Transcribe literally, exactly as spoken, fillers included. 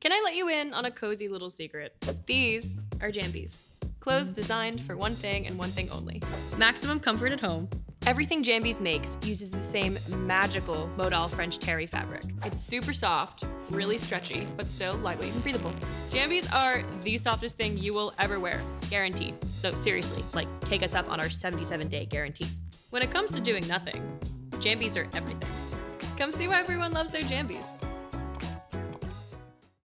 Can I let you in on a cozy little secret? These are Jambys. Clothes designed for one thing and one thing only. Maximum comfort at home. Everything Jambys makes uses the same magical Modal French terry fabric. It's super soft, really stretchy, but still lightweight and breathable. Jambys are the softest thing you will ever wear, guaranteed. No, seriously, like take us up on our seventy-seven day guarantee. When it comes to doing nothing, Jambys are everything. Come see why everyone loves their Jambys.